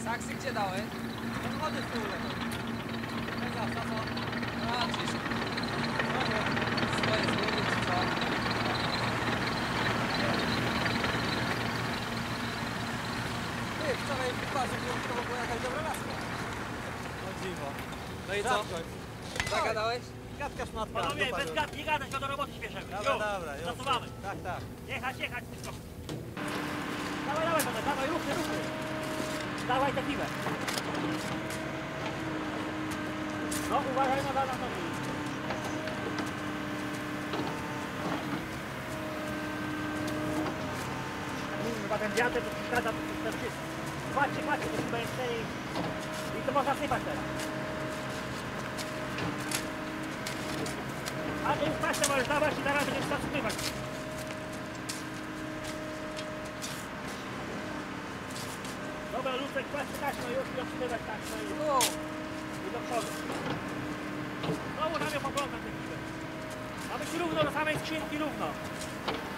Saksy gdzie dałeś? No wody w tył lewo. Za co? A, gdzieś. Swoje zguby czy co? Ty, wczoraj wyparzy, że to była jakaś dobra laska. O dziwo. No i co? Zagadałeś? Gadka szmatka. Panowie, bez gad, nie gadać, bo do roboty śpieszemy. Dobra, już. Zasuwamy. Tak, tak. Jechać, wszystko. Dawaj, panowie, dawaj, ruchy. Dawaj tę piwę. No, uważaj na nogi. Chyba ten wiatr to przeszkadza, to wszystko. Patrzcie, to chyba jest i to można sypać teraz. A ty już patrzcie, możesz dawać i zaraz będziesz zasypywać. Dobra, Lucek, patrzcie taśmę już i obsypywać taśmę i do przodu. Znowu nam ją poglądam tę chwilę. Ma być równo do samej skrzynki, równo.